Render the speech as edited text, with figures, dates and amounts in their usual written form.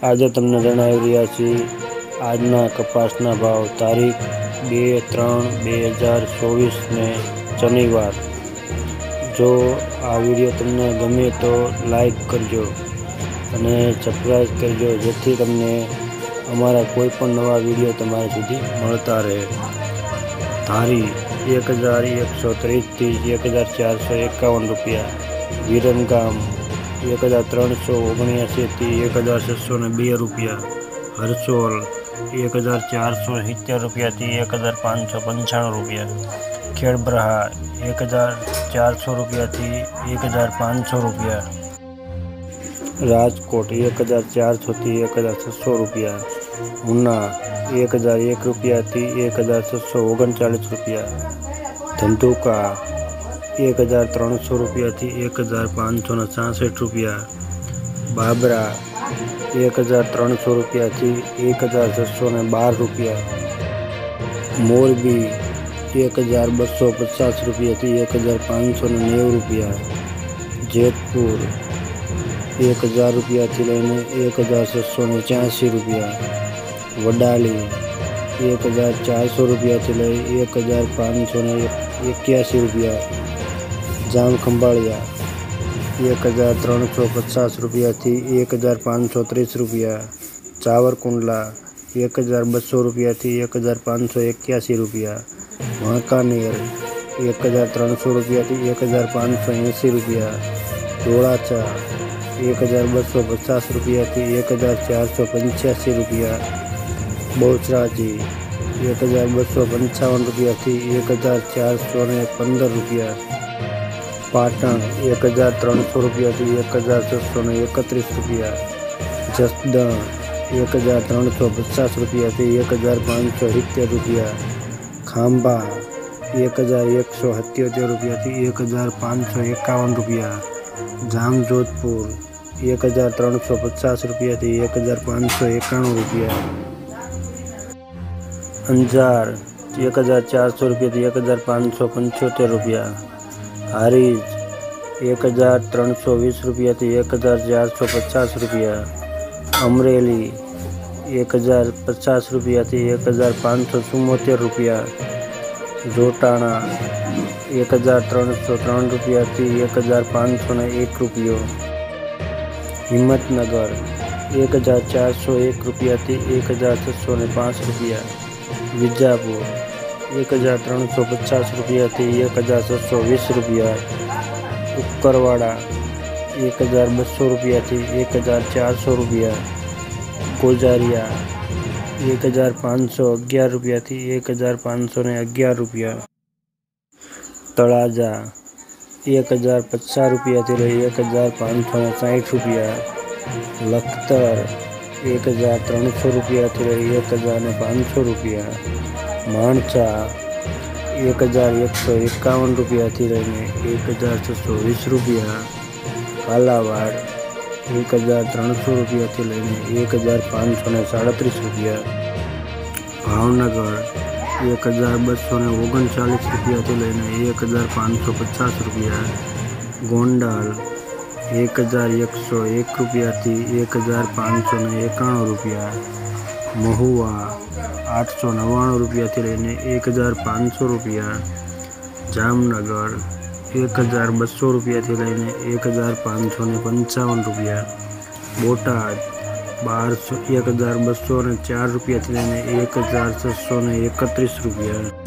આજે તમને જણાવી રહ્યા છીએ આજના કપાસના ભાવ તારીખ 2/3/2024 ને શનિવાર। જો આ વિડીયો તમને ગમે તો લાઈક કરજો અને સબસ્ક્રાઈબ કરજો, જેથી તમને અમારા કોઈ પણ નવા વિડીયો તમારા સુધી મળતા રહે। ધારી 1130 થી 1451 રૂપિયા, વિરમગામ 1379 થી 1602 રૂપિયા, હરસોલ 1470 રૂપિયા થી 1595 રૂપિયા, ખેડબ્રહા 1400 રૂપિયા થી 1500 રૂપિયા, રાજકોટ 1400 થી 1600 રૂપિયા, ઉના 1001 રૂપિયા થી 1639 રૂપિયા, ધંધુકા 1300 રૂપિયા થી 1566 રૂપિયા, બાબરા 1300 રૂપિયા થી 1612 રૂપિયા, મોરબી 1250 રૂપિયા થી 1590 રૂપિયા, જેતપુર 1000 રૂપિયા થી લઈને 1684 રૂપિયા, વડાલી 1400 રૂપિયા થી લઈ 1581 રૂપિયા, જામખંભાળિયા 1350 રૂપિયા થી 1530 રૂપિયા, ચાવરકુંડલા 1200 રૂપિયા થી 1581 રૂપિયા, વાંકાનેર 1300 રૂપિયા થી 1580 રૂપિયા, ધોળાચા 1250 રૂપિયા થી 1485 રૂપિયા, બહુચરાજી 1255 રૂપિયા થી 1415 રૂપિયા, પાટણ 1300 રૂપિયા થી 1631 રૂપિયા, જસદણ 1350 રૂપિયા થી 1570 રૂપિયા, ખાંભા 1177 રૂપિયા થી 1551 રૂપિયા, જામજોધપુર 1350 રૂપિયા થી 1591 રૂપિયા, અંજાર 1400 રૂપિયા થી 1575 રૂપિયા, હારીજ 1320 રૂપિયા થી 1450 રૂપિયા, અમરેલી 1050 રૂપિયા થી 1574 રૂપિયા, જોટાણા 1303 રૂપિયા થી 1501 રૂપિયો, હિંમતનગર 1401 રૂપિયા થી 1605 રૂપિયા, વિજાપુર 1350 રૂપિયા થી 1620 રૂપિયા, ઉક્કરવાડા 1200 રૂપિયા થી 1400 રૂપિયા, ગોજારિયા 1511 રૂપિયા થી 1511 રૂપિયા, તળાજા 1050 રૂપિયા થી લઈ 1560 રૂપિયા, લખતર 1300 રૂપિયા થી લઈ 1500 રૂપિયા, માણસા 1151 રૂપિયા થી લઈને 1620 રૂપિયા, કાલાવાડ 1300 રૂપિયા થી લઈને 1537 રૂપિયા, ભાવનગર 1239 રૂપિયા થી લઈને 1550 રૂપિયા, ગોંડલ 1101 રૂપિયા થી 1591 રૂપિયા, મહુવા 899 રૂપિયા થી લઈને 1500 રૂપિયા, જામનગર 1200 રૂપિયા થી લઈને 1555 રૂપિયા, બોટાદ 1204 રૂપિયા થી લઈને 1631 રૂપિયા,